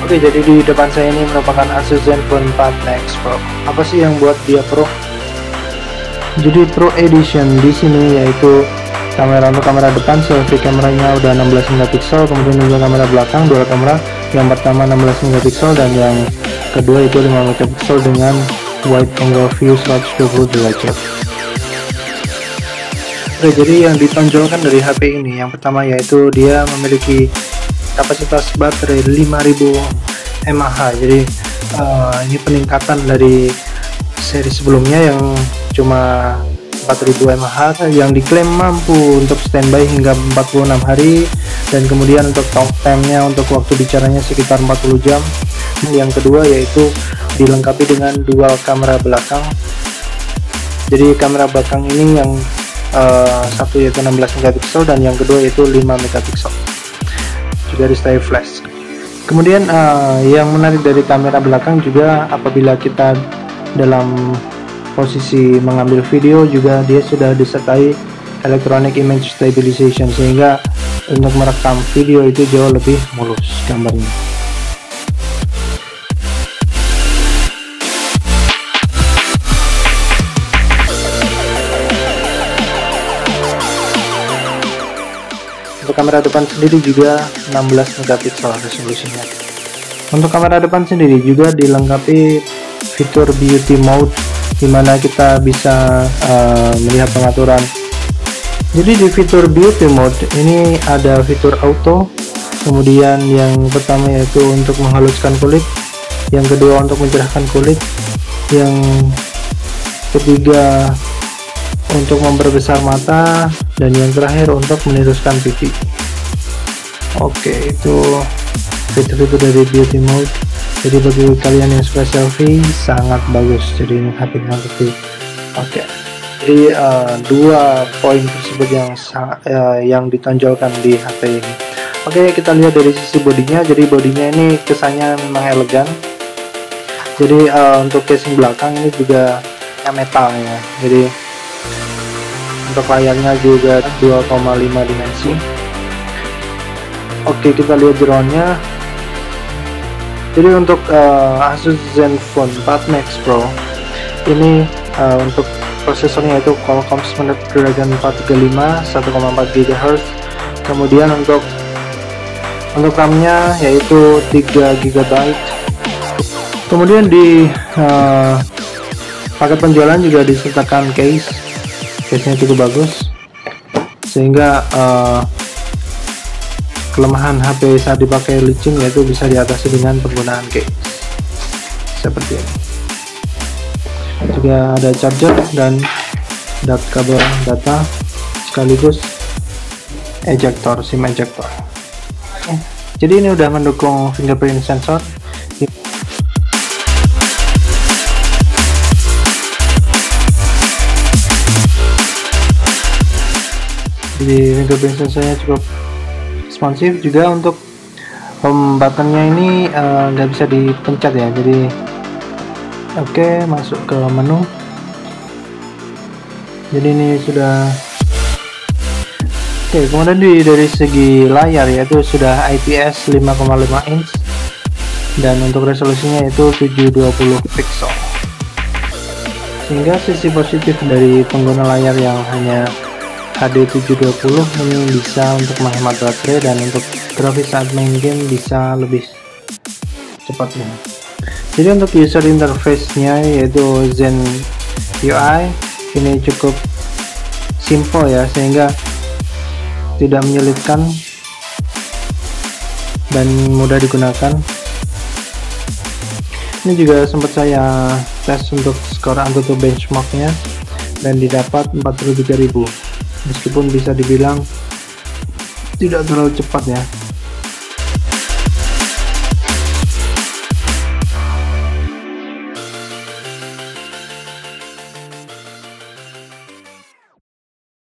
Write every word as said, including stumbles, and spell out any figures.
Oke, jadi di depan saya ini merupakan Asus Zenfone empat Max Pro. Apa sih yang buat dia Pro? Jadi Pro Edition di sini yaitu kamera untuk kamera depan selfie kameranya udah enam belas megapiksel, kemudian juga kamera belakang dua kamera, yang pertama enam belas megapiksel dan yang kedua itu lima megapiksel dengan wide angle view seratus dua puluh derajat. Oke, jadi yang ditonjolkan dari H P ini yang pertama yaitu dia memiliki kapasitas baterai lima ribu mAh. Jadi uh, ini peningkatan dari seri sebelumnya yang cuma empat ribu mAh, yang diklaim mampu untuk standby hingga empat puluh enam hari, dan kemudian untuk talk time-nya untuk waktu bicaranya sekitar empat puluh jam. Yang kedua yaitu dilengkapi dengan dual kamera belakang. Jadi kamera belakang ini yang uh, satu yaitu enam belas megapiksel dan yang kedua yaitu lima megapiksel, juga di style flash. Kemudian uh, yang menarik dari kamera belakang juga apabila kita dalam posisi mengambil video juga dia sudah disertai electronic image stabilization, sehingga untuk merekam video itu jauh lebih mulus gambarnya. Untuk kamera depan sendiri juga enam belas megapiksel resolusinya. Untuk kamera depan sendiri juga dilengkapi fitur beauty mode, dimana kita bisa uh, melihat pengaturan. Jadi di fitur beauty mode ini ada fitur auto, kemudian yang pertama yaitu untuk menghaluskan kulit, yang kedua untuk mencerahkan kulit, yang ketiga untuk memperbesar mata, dan yang terakhir untuk meniruskan pipi. Oke, itu fitur-fitur dari beauty mode. Jadi bagi kalian yang suka selfie sangat bagus, jadi ini H P selfie. Oke, jadi uh, dua poin tersebut yang sangat uh, yang ditonjolkan di H P ini. Oke, kita lihat dari sisi bodinya. Jadi bodinya ini kesannya memang elegan. Jadi uh, untuk casing belakang ini juga metal ya. Jadi untuk layarnya juga dua koma lima dimensi. Oke, kita lihat jeroannya. Jadi untuk uh, Asus Zenfone empat Max Pro ini uh, untuk prosesornya itu Qualcomm Snapdragon empat tiga lima satu koma empat gigahertz. Kemudian untuk untuk RAM-nya yaitu tiga giga byte. Kemudian di uh, paket penjualan juga disertakan case. Case-nya cukup bagus, sehingga uh, kelemahan H P saat dipakai licin yaitu bisa diatasi dengan penggunaan case seperti ini. Juga ada charger dan dat kabel data sekaligus ejector, SIM ejector. Jadi ini udah mendukung fingerprint sensor. Jadi fingerprint sensornya cukup responsif. Juga untuk home buttonnya ini nggak uh, bisa dipencet ya. Jadi oke, okay, masuk ke menu. Jadi ini sudah oke. Okay, kemudian di, dari segi layar yaitu sudah I P S lima koma lima inch dan untuk resolusinya itu tujuh dua puluh pixel, sehingga sisi positif dari pengguna layar yang hanya H D tujuh dua puluh ini bisa untuk menghemat baterai, dan untuk grafis saat main game bisa lebih cepatnya. Jadi untuk user interface-nya yaitu Zen U I ini cukup simple ya, sehingga tidak menyulitkan dan mudah digunakan. Ini juga sempat saya tes untuk skor Antutu benchmarknya dan didapat empat puluh tiga ribu. Meskipun bisa dibilang tidak terlalu cepat ya.